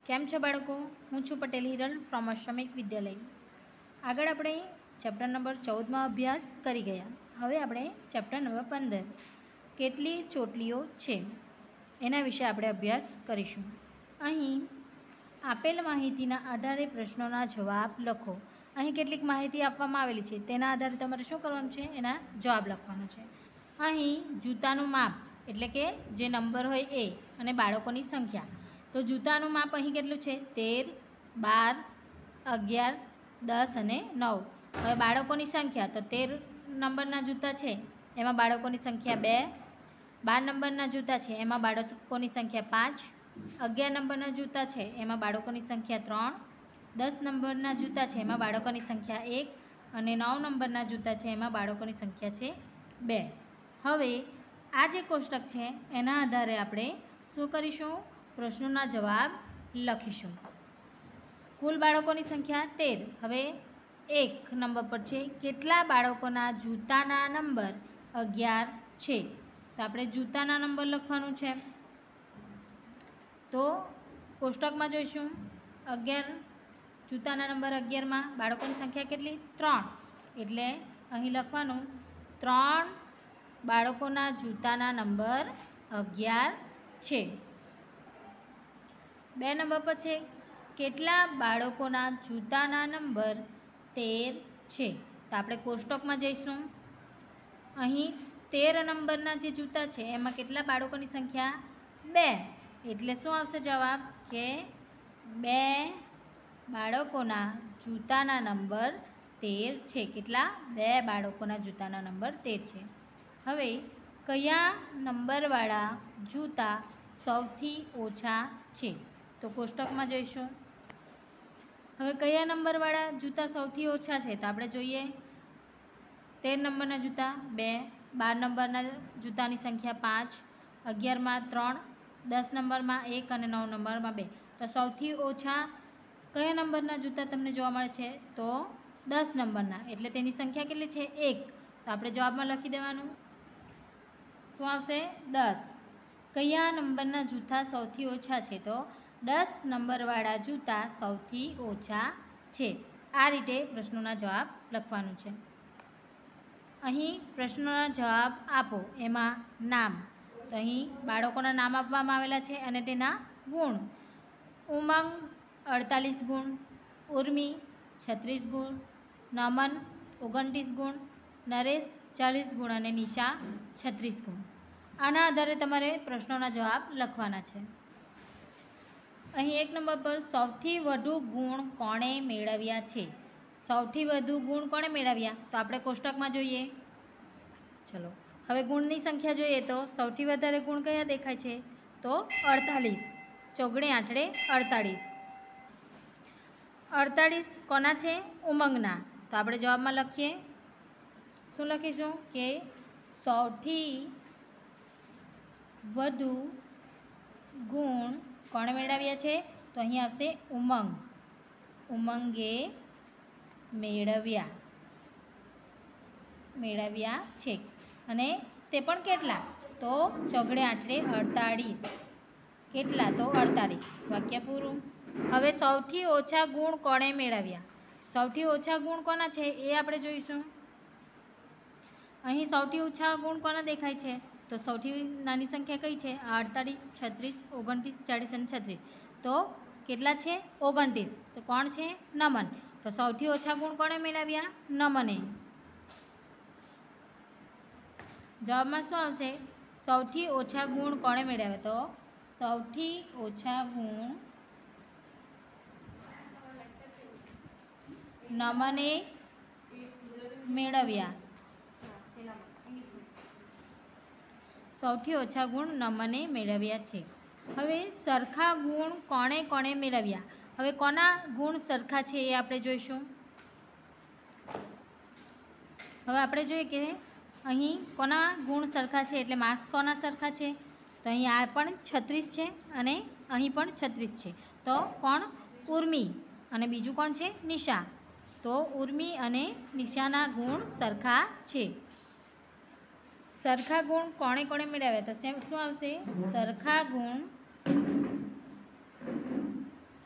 કેમ છો બાળકો? હું છું પટેલ હિરલ ફ્રોમ અશ્રમિક વિદ્યાલય. આગળ આપણે ચેપ્ટર નંબર 14માં અભ્યાસ કરી ગયા. હવે આપણે ચેપ્ટર નંબર 15 કેટલી ચોટલીઓ છે એના વિશે આપણે અભ્યાસ કરીશું. અહીં આપેલ માહિતીના આધારે પ્રશ્નોના જવાબ લખો. અહીં કેટલીક માહિતી આપવામાં આવેલી છે, તેના આધારે તમારે શું કરવાનું છે? એના જવાબ લખવાનો છે. અહીં જૂતાનું માપ એટલે કે જે નંબર હોય એ અને બાળકોની સંખ્યા. તો જૂતાનું માપ અહીં કેટલું છે? 13, 12, 11, 10 અને 9. હવે બાળકોની સંખ્યા તો 13 નંબરના જૂતા છે એમાં બાળકોની સંખ્યા 2, 12 નંબરના જૂતા છે એમાં બાળકોની સંખ્યા 5, 11 નંબરના જૂતા છે એમાં બાળકોની સંખ્યા 3, 10 નંબરના જૂતા છે એમાં બાળકોની સંખ્યા 1 અને 9 નંબરના જૂતા છે એમાં બાળકોની સંખ્યા છે 2. હવે આ જે કોષ્ટક છે એના આધારે આપણે શું કરીશું? પ્રશ્નોના જવાબ લખીશું. કુલ બાળકોની સંખ્યા 13. હવે 1 નંબર પર છે કેટલા બાળકોના જૂતાના નંબર 11 છે? તો આપણે જૂતાના નંબર લખવાનું છે. તો કોષ્ટકમાં જોઈશું 11 જૂતાના નંબર 11માં બાળકોની સંખ્યા કેટલી? 3. એટલે અહીં લખવાનું 3 બાળકોના જૂતાના નંબર 11 છે. 2 નંબર પર છે કેટલા બાળકોના જૂતાના નંબર 13 છે? તો આપણે કોષ્ટકમાં જઈશું. અહીં 13 નંબરના જે જૂતા છે એમાં કેટલા બાળકોની સંખ્યા? 2. એટલે શું આવશે જવાબ? કે 2 બાળકોના જૂતાના નંબર 13 છે. કેટલા? 2 બાળકોના જૂતાના નંબર 13 છે. હવે કયા નંબરવાળા જૂતા સૌથી ઓછા છે? તો કોષ્ટકમાં જોઈશું. હવે કયા નંબરવાળા જૂતા સૌથી ઓછા છે? તો આપણે જોઈએ 13 નંબરના જૂતા 2, 12 નંબરના જૂતાની સંખ્યા 5, 11માં 3, 10 નંબરમાં 1 અને 9 નંબરમાં 2. તો સૌથી ઓછા કયા નંબરના જૂતા તમને જોવા મળે છે? તો 10 નંબરના. એટલે તેની સંખ્યા કેટલી છે? 1. તો આપણે જવાબમાં લખી દેવાનું. શું આવશે? 10. કયા નંબરના જૂતા સૌથી ઓછા છે? તો 10 નંબરવાળા જૂતા સૌથી ઓછા છે. આ રીતે પ્રશ્નોના જવાબ લખવાનું છે. અહીં પ્રશ્નોના જવાબ આપો એમાં નામ. તો અહીં બાળકોના નામ આપવામાં આવેલા છે અને તેના ગુણ. ઉમંગ 48 ગુણ, ઉર્મિ 36 ગુણ, નમન 29 ગુણ, નરેશ 40 ગુણ અને નિશા 36 ગુણ. આના આધારે તમારે પ્રશ્નોના જવાબ લખવાના છે. અહીં 1 નંબર પર સૌથી વધુ ગુણ કોણે મેળવ્યા છે? સૌથી વધુ ગુણ કોણે મેળવ્યા? તો આપણે કોષ્ટકમાં જોઈએ. ચલો હવે ગુણની સંખ્યા જોઈએ તો સૌથી વધારે ગુણ કયા દેખાય છે? તો 48. ચોગડે આઠડે 48. 48 કોના છે? ઉમંગના. તો આપણે જવાબમાં લખીએ. શું લખીશું? કે સૌથી વધુ ગુણ કોણે મેળવ્યા છે? તો અહીં આવશે ઉમંગ. ઉમંગે મેળવ્યા છે. અને તે પણ કેટલા? તો ચોગડે આઠડે 48. કેટલા? તો 48. વાક્ય પૂરું. હવે સૌથી ઓછા ગુણ કોણે મેળવ્યા? સૌથી ઓછા ગુણ કોના છે એ આપણે જોઈશું. અહીં સૌથી ઓછા ગુણ કોના દેખાય છે? તો સૌથી નાની સંખ્યા કઈ છે? 48, 36, 29, 40 અને 36. તો કેટલા છે? 29. તો કોણ છે? નમન. તો સૌથી ઓછા ગુણ કોણે મેળવ્યા? નમને. જવાબમાં શું આવશે? સૌથી ઓછા ગુણ કોણે મેળવ્યા? તો સૌથી ઓછા ગુણ નમને મેળવ્યા. સૌથી ઓછા ગુણ નમને મેળવ્યા છે. હવે સરખા ગુણ કોણે મેળવ્યા? હવે કોના ગુણ સરખા છે એ આપણે જોઈશું. હવે આપણે જોઈએ કે અહીં કોના ગુણ સરખા છે એટલે માર્ક્સ કોના સરખા છે? તો અહીં આ પણ 36 છે અને અહીં પણ 36 છે. તો કોણ? ઉર્મિ અને બીજું કોણ છે? નિશા. તો ઉર્મિ અને નિશાના ગુણ સરખા છે. સરખા ગુણ કોણે મેળવ્યા? તો શું આવશે? સરખા ગુણ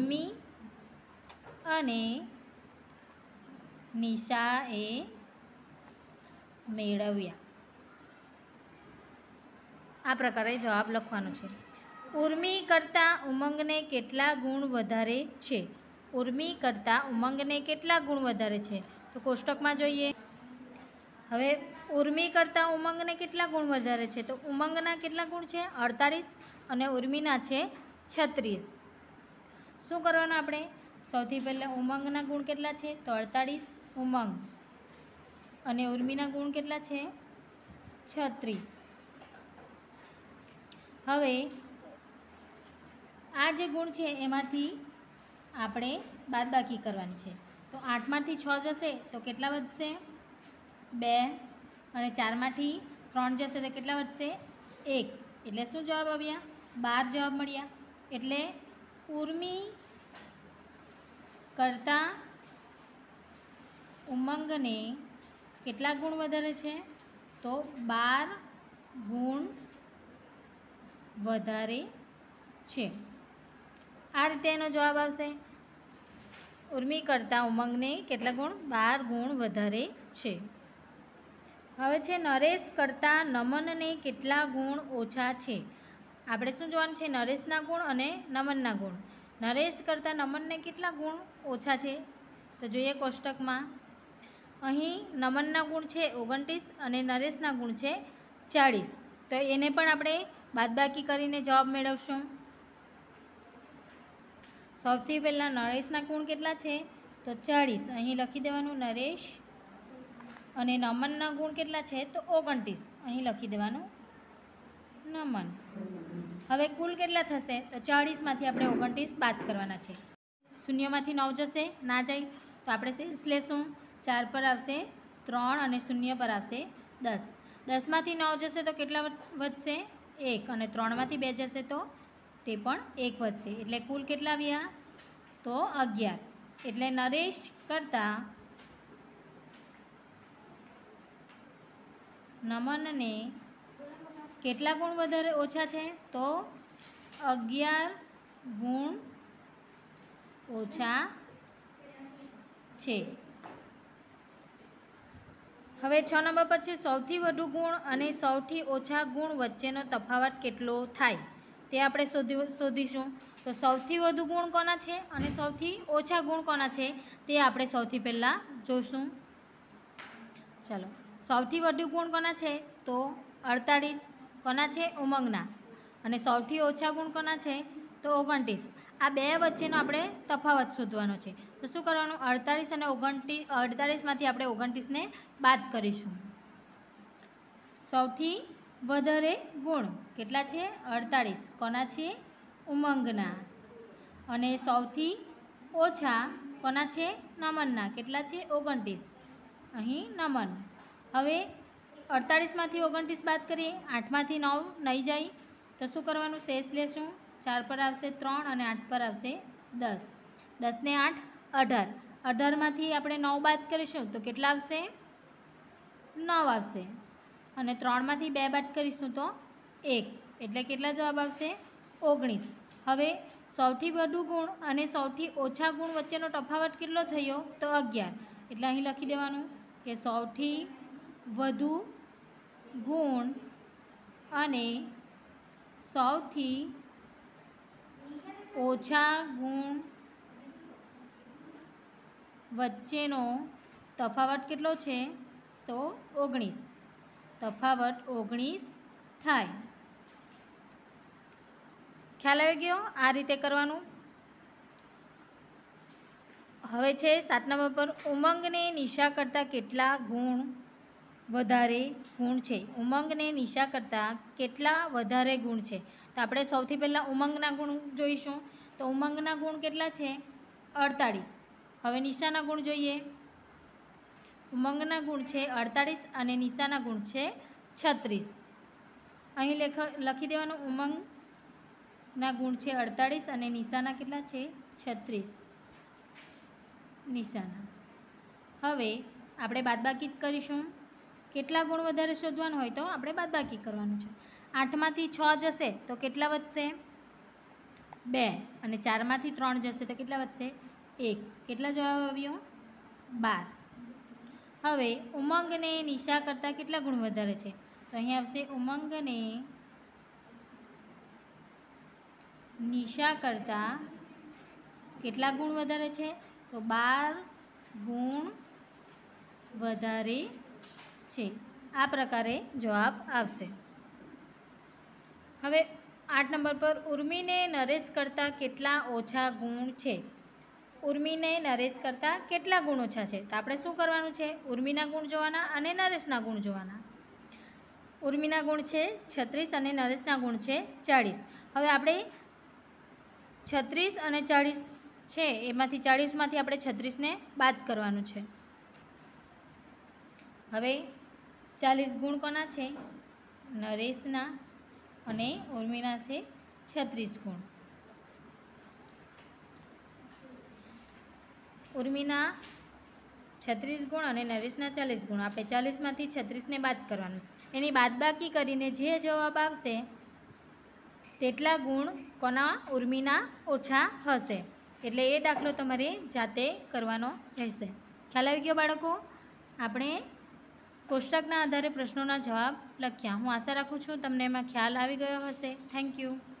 ઉર્મી અને નિશાએ મેળવ્યા. આ પ્રકારે જવાબ લખવાનો છે. ઉર્મી કરતાં ઉમંગને કેટલા ગુણ વધારે છે? ઉર્મી કરતાં ઉમંગને કેટલા ગુણ વધારે છે? તો કોષ્ટકમાં જોઈએ. હવે ઉર્મી કરતાં ઉમંગને કેટલા ગુણ વધારે છે? તો ઉમંગના કેટલા ગુણ છે? 48 અને ઉર્મીના છે 36. શું કરવાનું આપણે? સૌથી પહેલાં ઉમંગના ગુણ કેટલા છે? તો 48 ઉમંગ અને ઉર્મીના ગુણ કેટલા છે? 36. હવે આ જે ગુણ છે એમાંથી આપણે બાદબાકી કરવાની છે. તો 8માંથી 6 જશે તો કેટલા વધશે? 2 અને 4માંથી 3 જશે તો કેટલા વધશે? 1. એટલે શું જવાબ આવ્યા? 12 જવાબ મળ્યા. એટલે ઉર્મી કરતાં ઉમંગને કેટલા ગુણ વધારે છે? તો 12 ગુણ વધારે છે. આ રીતે એનો જવાબ આવશે. ઉર્મી કરતાં ઉમંગને કેટલા ગુણ? 12 ગુણ વધારે છે. હવે છે નરેશ કરતાં નમનને કેટલા ગુણ ઓછા છે? આપણે શું જોવાનું છે? નરેશના ગુણ અને નમનના ગુણ. નરેશ કરતાં નમનને કેટલા ગુણ ઓછા છે? તો જોઈએ કોષ્ટકમાં. અહીં નમનના ગુણ છે 29 અને નરેશના ગુણ છે 40. તો એને પણ આપણે બાદબાકી કરીને જવાબ મેળવશું. સૌથી પહેલાં નરેશના ગુણ કેટલા છે? તો 40. અહીં લખી દેવાનું નરેશ. અને નમનના ગુણ કેટલા છે? તો 29. અહીં લખી દેવાનું નમન. હવે કુલ કેટલા થશે? તો 40માંથી આપણે 29 બાદ કરવાના છે. શૂન્યમાંથી 9 જશે, ના જાય તો આપણે શેષ લેશું. 4 પર આવશે 3 અને 0 પર આવશે 10. 10માંથી 9 જશે તો કેટલા વધશે? 1 અને 3માંથી 2 જશે તો તે પણ 1 વધશે. એટલે કુલ કેટલા આવ્યા? તો 11. એટલે નરેશ કરતાં નમનને કેટલા ગુણ વધારે ઓછા છે? તો 11 ગુણ ઓછા છે. હવે 6 નંબર પર છે સૌથી વધુ ગુણ અને સૌથી ઓછા ગુણ વચ્ચેનો તફાવત કેટલો થાય? તે આપણે શોધીશું. તો સૌથી વધુ ગુણ કોના છે અને સૌથી ઓછા ગુણ કોના છે તે આપણે સૌથી પહેલાં જોઈશું. ચાલો, સૌથી વધુ ગુણ કોના છે? તો 48. કોના છે? ઉમંગના. અને સૌથી ઓછા ગુણ કોના છે? તો 29. આ બે વચ્ચેનો આપણે તફાવત શોધવાનો છે. તો શું કરવાનું? 48 અને 48માંથી આપણે 29ને બાદ કરીશું. સૌથી વધારે ગુણ કેટલા છે? 48. કોના છે? ઉમંગના. અને સૌથી ઓછા કોના છે? નમનના. કેટલા છે? 29. અહીં નમન. હવે 48માંથી 29 બાદ કરીએ. 8માંથી 9 નહીં જાય તો શું કરવાનું? શેષ લેશું. 4 પર આવશે 3 અને 8 પર આવશે 10. 10 ને 8 18. 18માંથી આપણે 9 બાદ કરીશું તો કેટલા આવશે? 9 આવશે. અને 3માંથી 2 બાદ કરીશું તો 1. એટલે કેટલા જવાબ આવશે? 19. હવે સૌથી વધુ ગુણ અને સૌથી ઓછા ગુણ વચ્ચેનો તફાવત કેટલો થયો? તો 11. એટલે અહીં લખી દેવાનું કે સૌથી વધુ ગુણ અને સૌથી ઓછા ગુણ વચ્ચેનો તફાવત કેટલો છે? તો 19. તફાવત 19 થાય. ખ્યાલ આવી ગયો? આ રીતે કરવાનું. હવે છે 7 નંબર પર ઉમંગને નિશા કરતાં કેટલા ગુણ વધારે ગુણ છે? ઉમંગને નિશા કરતાં કેટલા વધારે ગુણ છે? તો આપણે સૌથી પહેલાં ઉમંગના ગુણ જોઈશું. તો ઉમંગના ગુણ કેટલા છે? 48. હવે નિશાના ગુણ જોઈએ. ઉમંગના ગુણ છે 48 અને નિશાના ગુણ છે 36. અહીં લખી દેવાનું ઉમંગના ગુણ છે 48 અને નિશાના કેટલા છે? 36 નિશાના. હવે આપણે બાદબાકી કરીશું. કેટલા ગુણ વધારે શોધવાનું હોય તો આપણે બાદબાકી કરવાનું છે. 8માંથી 6 જશે તો કેટલા વધશે? 2 અને 4માંથી 3 જશે તો કેટલા વધશે 1. કેટલા જવાબ આવ્યો 12. હવે ઉમંગને નિશા કરતાં કેટલા ગુણ વધારે છે તો અહીં આવશે ઉમંગને નિશા કરતાં કેટલા ગુણ વધારે છે તો 12 ગુણ વધારે છે. આ પ્રકારે જવાબ આવશે. હવે 8 નંબર પર ઉર્મીને નરેશ કરતાં કેટલા ઓછા ગુણ છે. ઉર્મીને નરેશ કરતાં કેટલા ગુણ ઓછા છે તો આપણે શું કરવાનું છે ઉર્મીના ગુણ જોવાના અને નરેશના ગુણ જોવાના. ઉર્મીના ગુણ છે 36 અને નરેશના ગુણ છે 40. હવે આપણે 36 અને 40 છે એમાંથી 40માંથી આપણે 36ને બાદ કરવાનું છે. હવે 40 ગુણ કોના છે નરેશના અને ઉર્મીના છે 36 ગુણ. ઉર્મીના 36 ગુણ અને નરેશના 40 ગુણ. આપણે 40માંથી 36ને બાદ કરવાનું. એની બાદબાકી કરીને જે જવાબ આવશે તેટલા ગુણ કોના ઉર્મીના ઓછા હશે. એટલે એ દાખલો તમારે જાતે કરવાનો રહેશે. ખ્યાલ આવી ગયો બાળકો? આપણે કોષ્ટકના આધારે પ્રશ્નોના જવાબ લખ્યા. હું આશા રાખું છું તમને એમાં ખ્યાલ આવી ગયો હશે. Thank you.